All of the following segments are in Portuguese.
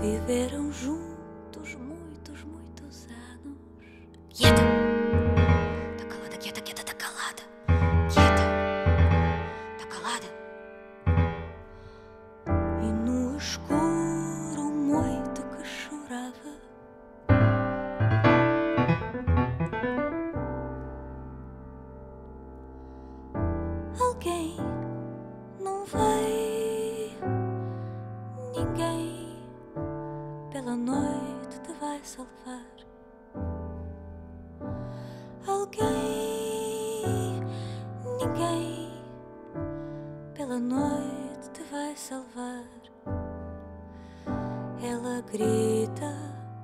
Viveram juntos muitos, muitos anos. Quieta! Tá calada, quieta, quieta, tá calada. Quieta! Tá calada. E no escuro muito que chorava. Alguém não veio, ninguém pela noite te vai salvar. Alguém, ninguém pela noite te vai salvar. Ela grita,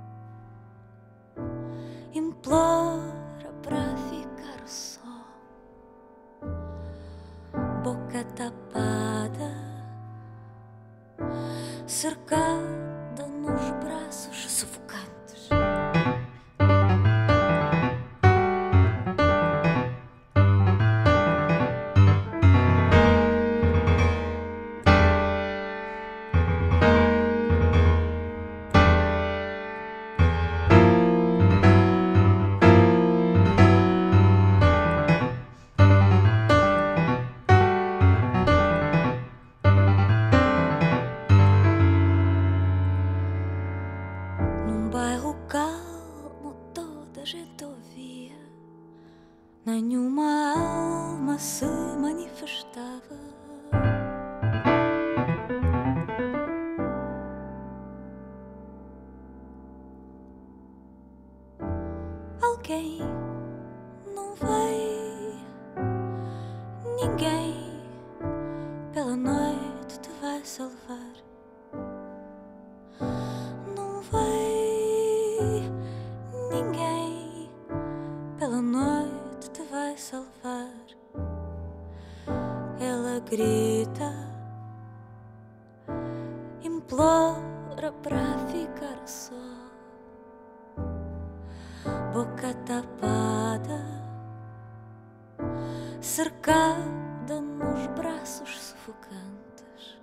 implora para ficar só. Boca tapada, cercada nos braços sufocantes. Bairro calmo toda a gente ouvia, nenhuma alma se manifestava. Alguém não veio, ninguém pela noite te vai salvar. Ninguém pela noite te vai salvar. Ela grita, implora para ficar só. Boca tapada, cercada nos braços sufocantes.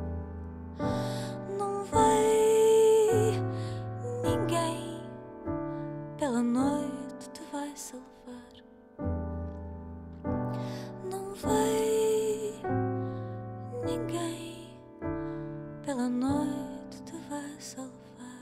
Não vai ninguém pela noite te vai salvar. Não vai ninguém pela noite te vai salvar.